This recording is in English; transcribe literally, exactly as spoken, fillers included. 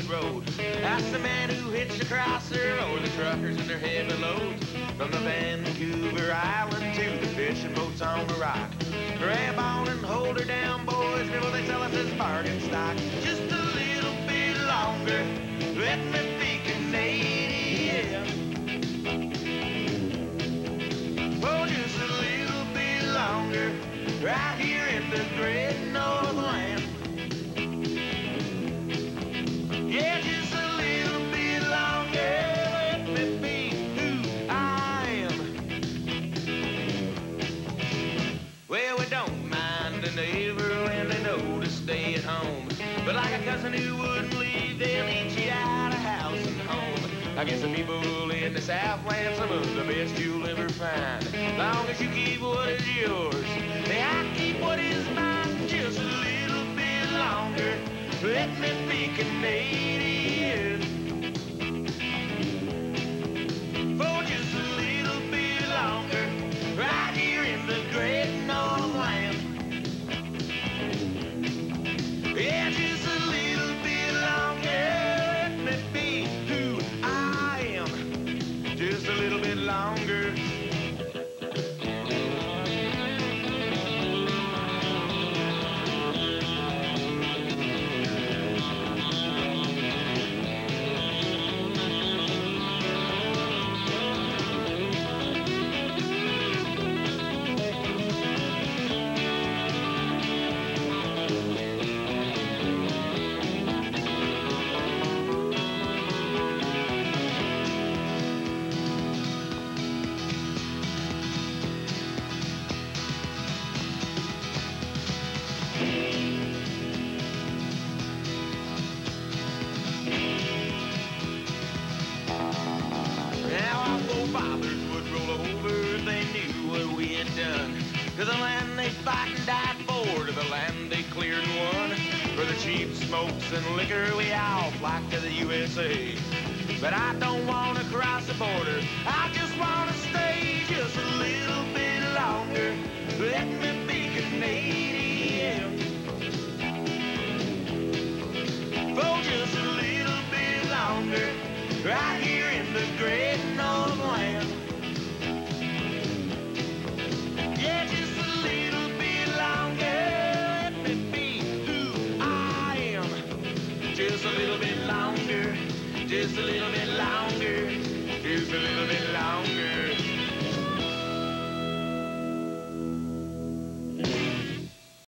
Hollywood Road. That's the man who hitched a crosser, or the truckers and their heavy loads. From the Vancouver Island to the fishing boats on the rock. Grab on and hold her down, boys, before they sell us as bargain stock. Just a little bit longer, let me be Canadian. Oh, just a little bit longer, right here in the great Northland. Yeah, just a little bit longer, let me be who I am. Well, we don't mind the neighbor when they know to stay at home, but like a cousin who wouldn't leave, they'll eat you out of house and home. I guess the people in the Southland, some of the best you'll ever find. Long as you keep what is yours, hey, I keep what is mine. Just a little bit longer, let me be Canadian. For just a little bit longer, right here in the great Northland. Yeah, just a little bit longer, let me be who I am. Just a little bit longer. Fathers would roll over if they knew what we had done. To the land they fought and died for, to the land they cleared and won. For the cheap smokes and liquor we all flock to the U S A. But I don't want to cross the border, I just want to stay just a little bit longer. Let me be Canadian. For just a little bit longer, right here in the great Northland. Yeah, just a little bit longer, let me be who I am. Just a little bit longer, just a little bit longer, just a little bit longer.